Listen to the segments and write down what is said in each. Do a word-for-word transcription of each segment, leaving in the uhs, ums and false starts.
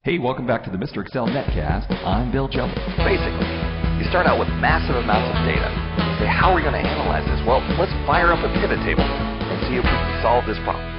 Hey, welcome back to the Mister Excel Netcast. I'm Bill Jelly. Basically, you start out with massive amounts of data. You say, how are we going to analyze this? Well, let's fire up a pivot table and see if we can solve this problem.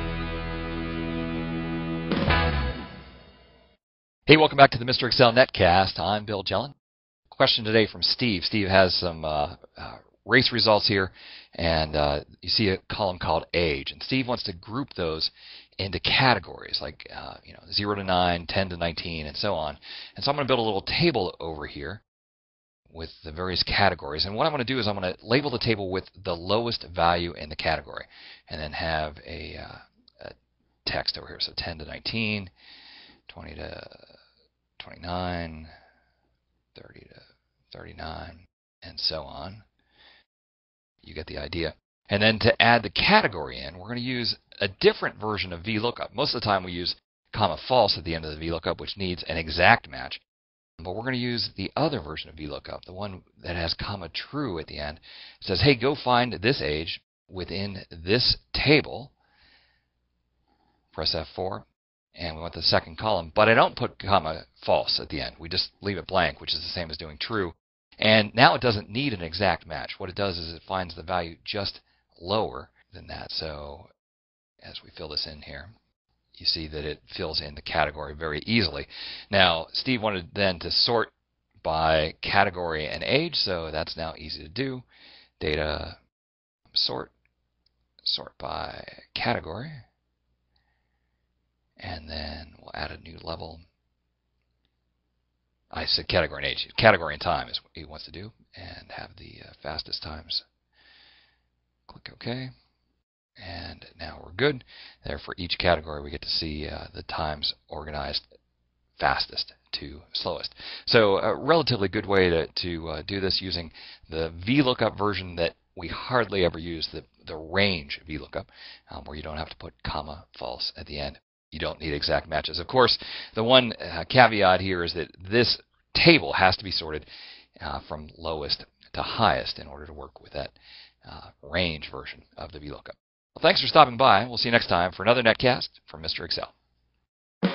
Hey, welcome back to the Mister Excel Netcast. I'm Bill Jellin. Question today from Steve. Steve has some uh, uh, race results here, and uh, you see a column called age. And Steve wants to group those into categories like uh, you know, zero to nine, ten to nineteen, and so on. And so I'm going to build a little table over here with the various categories. And what I'm going to do is I'm going to label the table with the lowest value in the category, and then have a, uh, a text over here. So ten to nineteen, twenty to twenty-nine, thirty to thirty-nine, and so on. You get the idea. And then to add the category in, we're going to use a different version of VLOOKUP. Most of the time we use comma false at the end of the VLOOKUP, which needs an exact match. But we're going to use the other version of VLOOKUP, the one that has comma true at the end. It says, hey, go find this age within this table. Press F four. And we want the second column. But I don't put comma false at the end. We just leave it blank, which is the same as doing true. And now it doesn't need an exact match. What it does is it finds the value just lower than that. So as we fill this in here, you see that it fills in the category very easily. Now, Steve wanted then to sort by category and age, so that's now easy to do. Data sort, sort by category, and then we'll add a new level. I said category and age. Category and time is what he wants to do, and have the uh, fastest times. Click OK. And now we're good. There, for each category, we get to see uh, the times organized fastest to slowest. So a relatively good way to, to uh, do this using the VLOOKUP version that we hardly ever use, the, the range VLOOKUP, um, where you don't have to put comma false at the end. You don't need exact matches. Of course, the one uh, caveat here is that this table has to be sorted uh, from lowest to highest in order to work with that uh, range version of the VLOOKUP. Well, thanks for stopping by. We'll see you next time for another Netcast from Mister Excel. Well,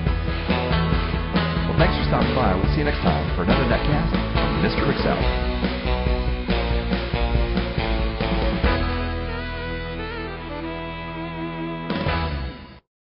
thanks for stopping by. We'll see you next time for another Netcast from Mister Excel.